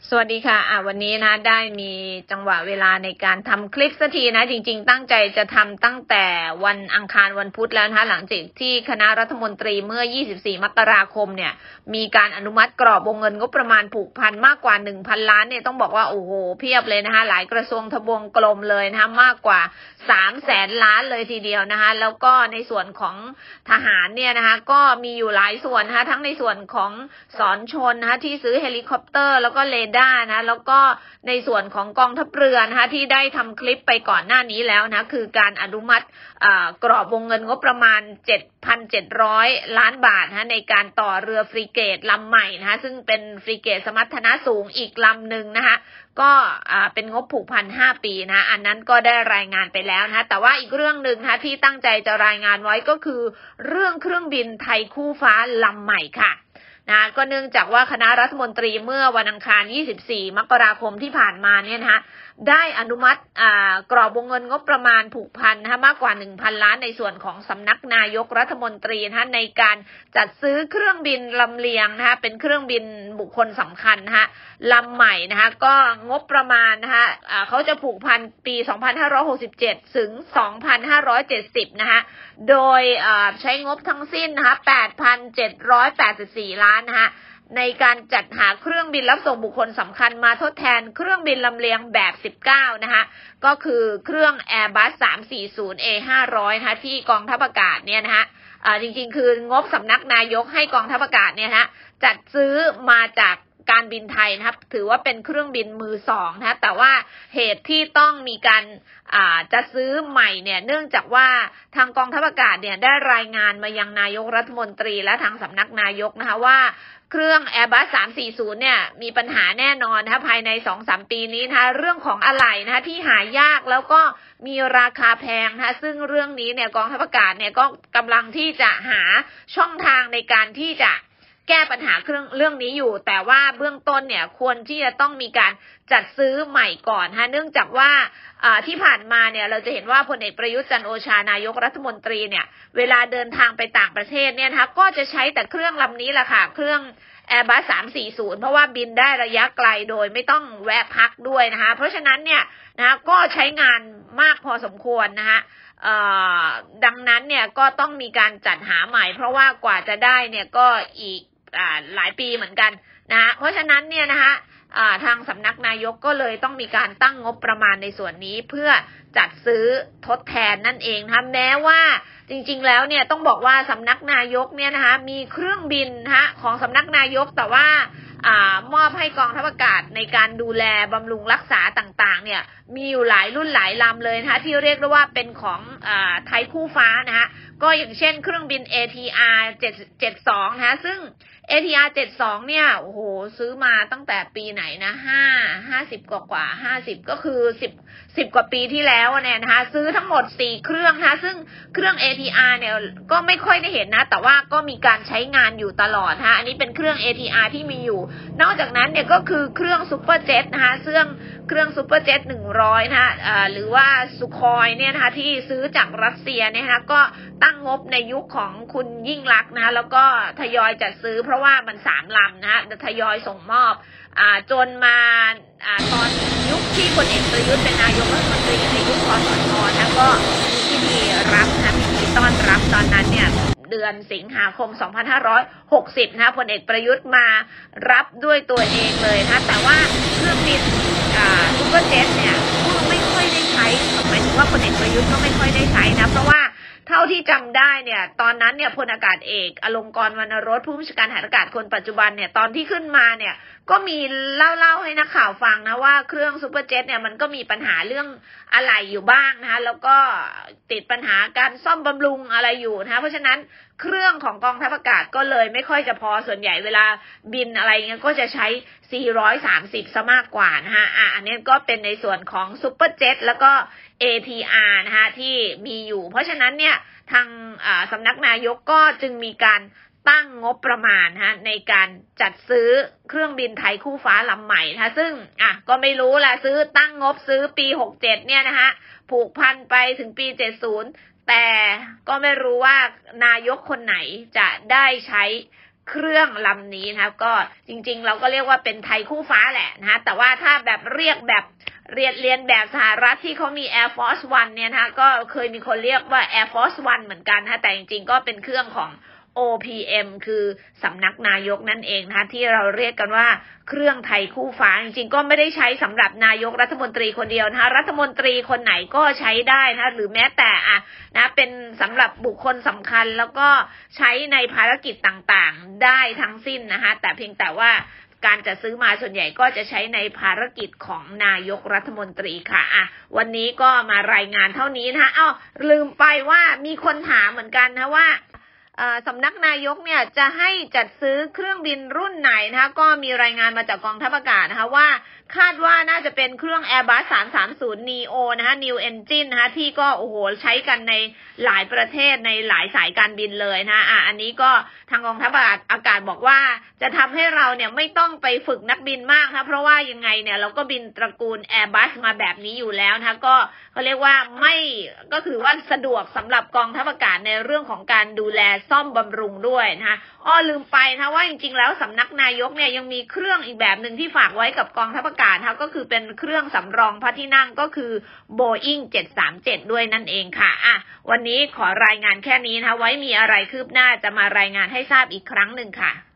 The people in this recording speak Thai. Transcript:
สวัสดีค่ะวันนี้นะได้มีจังหวะเวลาในการทำคลิปสักทีนะจริงๆตั้งใจจะทำตั้งแต่วันอังคารวันพุธแล้วนะคะหลังจากที่คณะรัฐมนตรีเมื่อ24มกราคมเนี่ยมีการอนุมัติกรอบวงเงินงบประมาณผูกพันมากกว่า 1,000 ล้านเนี่ยต้องบอกว่าโอ้โหเพียบเลยนะคะหลายกระทรวงทบวงกลมเลยนะคะมากกว่า300,000 ล้านเลยทีเดียวนะคะแล้วก็ในส่วนของทหารเนี่ยนะคะก็มีอยู่หลายส่วนนะคะทั้งในส่วนของสอนชนนะคะที่ซื้อเฮลิคอปเตอร์แล้วก็เรดาร์นะแล้วก็ในส่วนของกองทัพเรือนะคะที่ได้ทำคลิปไปก่อนหน้านี้แล้วนะคือการอนุมัติกรอบวงเงินงบประมาณ 7,700 ล้านบาทนะในการต่อเรือฟริเกตลำใหม่นะคะซึ่งเป็นฟริเกตสมรรถนะสูงอีกลำหนึ่งนะคะก็เป็นงบผูกพัน5 ปีนะอันนั้นก็ได้รายงานไปแล้วนะแต่ว่าอีกเรื่องหนึ่งนะที่ตั้งใจจะรายงานไว้ก็คือเรื่องเครื่องบินไทยคู่ฟ้าลำใหม่ค่ะนะก็เนื่องจากว่าคณะรัฐมนตรีเมื่อวันอังคาร24มกราคมที่ผ่านมาเนี่ยนะคะได้อนุมัติกรอบวงเงินงบประมาณผูกพันนะคะมากกว่า 1,000 ล้านในส่วนของสำนักนายกรัฐมนตรีนะคะในการจัดซื้อเครื่องบินลำเลียงนะคะเป็นเครื่องบินบุคคลสำคัญนะคะลำใหม่นะคะก็งบประมาณนะคะเขาจะผูกพันปี2567ถึง2570นะคะโดยใช้งบทั้งสิ้นนะคะ 8,784 ล้านนะคะในการจัดหาเครื่องบินรับส่งบุคคลสำคัญมาทดแทนเครื่องบินลำเลียงแบบ19นะคะก็คือเครื่อง Airbus 340 A500 นะคะที่กองทัพอากาศเนี่ยนะคะจริงๆคืองบสำนักนายกให้กองทัพอากาศเนี่ยนะจัดซื้อมาจากการบินไทยนะครับถือว่าเป็นเครื่องบินมือสองนะแต่ว่าเหตุที่ต้องมีการจะซื้อใหม่เนี่ยเนื่องจากว่าทางกองทัพอากาศเนี่ยได้รายงานมายังนายกรัฐมนตรีและทางสำนักนายกนะคะว่าเครื่อง Airbus 340เนี่ยมีปัญหาแน่นอนนะคะภายใน 2-3 ปีนี้นะคะเรื่องของอะไหล่นะคะที่หายากแล้วก็มีราคาแพงนะคะซึ่งเรื่องนี้เนี่ยกองทัพอากาศเนี่ยก็กำลังที่จะหาช่องทางในการที่จะแก้ปัญหาเรื่องนี้อยู่แต่ว่าเบื้องต้นเนี่ยควรที่จะต้องมีการจัดซื้อใหม่ก่อนเนื่องจากว่าที่ผ่านมาเนี่ยเราจะเห็นว่าพลเอกประยุทธ์จันทร์โอชานายกรัฐมนตรีเนี่ยเวลาเดินทางไปต่างประเทศเนี่ยนะคะก็จะใช้แต่เครื่องลำนี้แหละค่ะเครื่อง Airbus 340เพราะว่าบินได้ระยะไกลโดยไม่ต้องแวะพักด้วยนะคะเพราะฉะนั้นเนี่ยนะก็ใช้งานมากพอสมควรนะคะดังนั้นเนี่ยก็ต้องมีการจัดหาใหม่เพราะว่ากว่าจะได้เนี่ยก็อีกหลายปีเหมือนกันนะเพราะฉะนั้นเนี่ยนะคะทางสำนักนายกก็เลยต้องมีการตั้งงบประมาณในส่วนนี้เพื่อจัดซื้อทดแทนนั่นเองนะคะแม้ว่าจริงๆแล้วเนี่ยต้องบอกว่าสำนักนายกเนี่ยนะคะมีเครื่องบินนะคะของสำนักนายกแต่ว่ามอบให้กองทัพอากาศในการดูแลบำรุงรักษาต่างๆเนี่ยมีอยู่หลายรุ่นหลายลำเลยนะคะที่เรียกได้ว่าเป็นของไทยคู่ฟ้านะคะก็อย่างเช่นเครื่องบิน ATR 772นะคะซึ่ง ATR 72เนี่ยโอ้โหซื้อมาตั้งแต่ปีไหนนะ50กว่า50ก็คือ10กว่าปีที่แล้วเนี่ยนะคะซื้อทั้งหมด4เครื่องนะคะซึ่งเครื่อง ATR เนี่ยก็ไม่ค่อยได้เห็นนะแต่ว่าก็มีการใช้งานอยู่ตลอดนะคะอันนี้เป็นเครื่อง ATR ที่มีอยู่นอกจากนั้นเนี่ยก็คือเครื่องซูเปอร์เจ็ตนะคะเครื่องซูเปอร์เจ็ต100นะคะหรือว่าสุคอยเนี่ยนะคะที่ซื้อจากรัสเซียเนี่ยนะคะก็ตั้งงบในยุคของคุณยิ่งลักษณ์นะคะแล้วก็ทยอยจัดซื้อเพราะว่ามัน3 ลำนะคะทยอยส่งมอบจนมาตอนยุคที่พลเอกประยุทธ์เป็นนายกรัฐมนตรีในยุคคสชนะก็มีพิธีรับนะพิธีต้อนรับตอนนั้นเนี่ยเดือนสิงหาคม2560นะพลเอกประยุทธ์มารับด้วยตัวเองเลยนะแต่ว่าเครื่องบินซูเปอร์เจ็ตเนี่ยก็ไม่ค่อยได้ใช้หมายถึงว่าพลเอกประยุทธ์ก็ไม่ค่อยได้ใช้นะเพราะว่าเท่าที่จำได้เนี่ยตอนนั้นเนี่ยพลอากาศเอกอลงกรณ์วรรณรสผู้บัญชาการทหารอากาศคนปัจจุบันเนี่ยตอนที่ขึ้นมาเนี่ยก็มีเล่าให้นักข่าวฟังนะว่าเครื่องซูเปอร์เจ็ตเนี่ยมันก็มีปัญหาเรื่องอะไหล่อยู่บ้างนะคะแล้วก็ติดปัญหาการซ่อมบำรุงอะไรอยู่นะคะเพราะฉะนั้นเครื่องของกองทัพอากาศก็เลยไม่ค่อยจะพอส่วนใหญ่เวลาบินอะไรเงี้ยก็จะใช้430ซะมากกว่านะคะอันนี้ก็เป็นในส่วนของซูเปอร์เจ็ตแล้วก็ ATR นะคะที่มีอยู่เพราะฉะนั้นเนี่ยทางสำนักนายกก็จึงมีการตั้งงบประมาณในการจัดซื้อเครื่องบินไทยคู่ฟ้าลำใหม่นะคะซึ่งก็ไม่รู้ละซื้อตั้งงบซื้อปี67เนี่ยนะคะผูกพันไปถึงปี70แต่ก็ไม่รู้ว่านายกคนไหนจะได้ใช้เครื่องลำนี้นะคะก็จริงๆเราก็เรียกว่าเป็นไทยคู่ฟ้าแหละนะคะแต่ว่าถ้าแบบเรียกแบบเรียนแบบสหรัฐที่เขามี Air Force One เนี่ยนะคะก็เคยมีคนเรียกว่า Air Force One เหมือนกันนะคะแต่จริงๆก็เป็นเครื่องของ OPM คือสำนักนายกนั่นเองนะคะที่เราเรียกกันว่าเครื่องไทยคู่ฟ้าจริงๆก็ไม่ได้ใช้สำหรับนายกรัฐมนตรีคนเดียวนะคะรัฐมนตรีคนไหนก็ใช้ได้นะคะหรือแม้แต่นะเป็นสำหรับบุคคลสำคัญแล้วก็ใช้ในภารกิจต่างๆได้ทั้งสิ้นนะคะแต่เพียงแต่ว่าการจะซื้อมาส่วนใหญ่ก็จะใช้ในภารกิจของนายกรัฐมนตรีค่ะวันนี้ก็มารายงานเท่านี้นะคะลืมไปว่ามีคนถามเหมือนกันนะว่าสำนักนายกเนี่ยจะให้จัดซื้อเครื่องบินรุ่นไหนนะคะก็มีรายงานมาจากกองทัพอากาศนะคะว่าคาดว่าน่าจะเป็นเครื่อง Airbus 330 Neo นะคะ New Engine นะคะที่ก็โอ้โหใช้กันในหลายประเทศในหลายสายการบินเลยนะคะอันนี้ก็ทางกองทัพอากาศบอกว่าจะทำให้เราเนี่ยไม่ต้องไปฝึกนักบินมากนะเพราะว่ายังไงเนี่ยเราก็บินตระกูล Airbus มาแบบนี้อยู่แล้วนะคะก็เขาเรียกว่าไม่ก็คือว่าสะดวกสำหรับกองทัพอากาศในเรื่องของการดูแลซ่อมบำรุงด้วยนะคะลืมไปนะว่าจริงๆแล้วสำนักนายกเนี่ยยังมีเครื่องอีกแบบหนึ่งที่ฝากไว้กับกองทัพอากาศนะคะก็คือเป็นเครื่องสำรองพระที่นั่งก็คือ Boeing 737ด้วยนั่นเองค่ะวันนี้ขอรายงานแค่นี้นะคะไว้มีอะไรคืบหน้าจะมารายงานให้ทราบอีกครั้งหนึ่งค่ะ